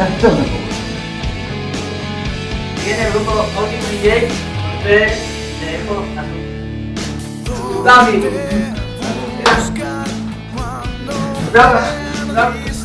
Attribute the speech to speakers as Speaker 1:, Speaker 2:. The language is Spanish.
Speaker 1: Viene el grupo Audio DJ, ustedes te dejo a tu Dami. Brava, brava.